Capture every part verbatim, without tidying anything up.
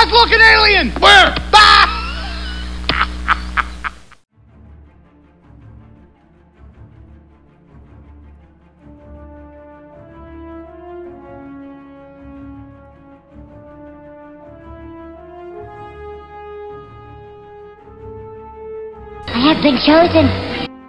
looking alien! Where? Bah! I have been chosen.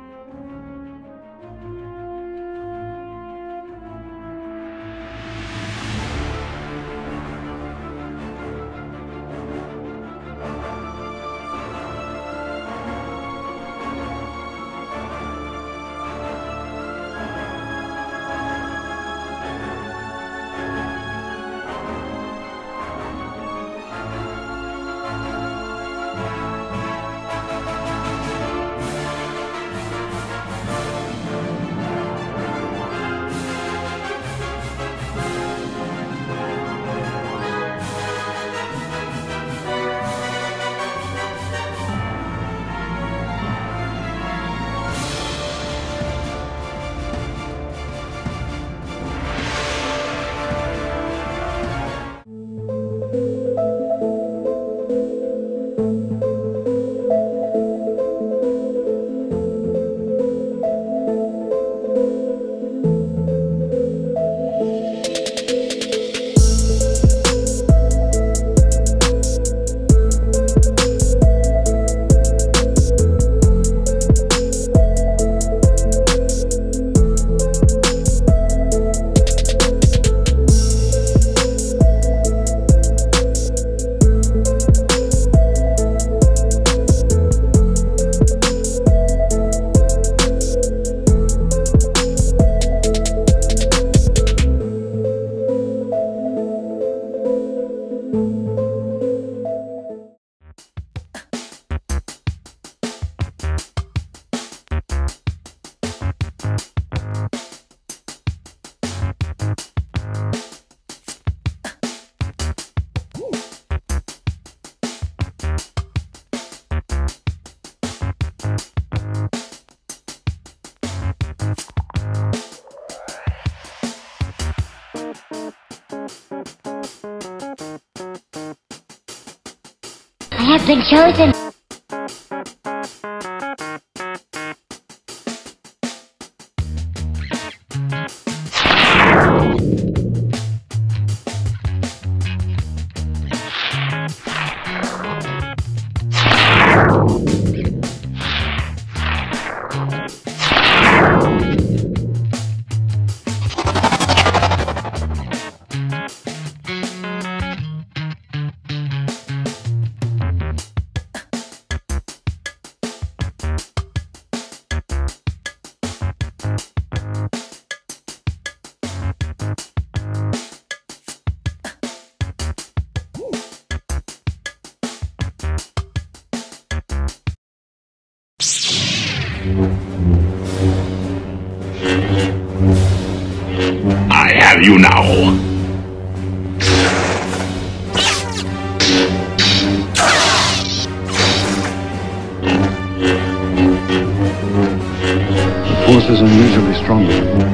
I have been chosen. I have you now. The force is unusually strong.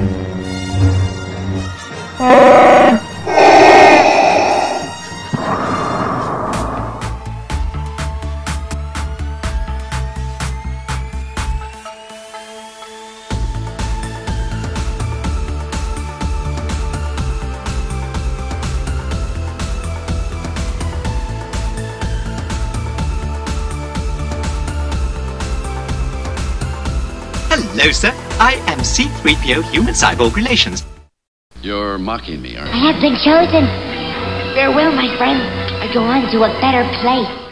Hello, sir. I am C three P O Human Cyborg Relations. You're mocking me, aren't I have been chosen. Farewell, my friend. I go on to a better place.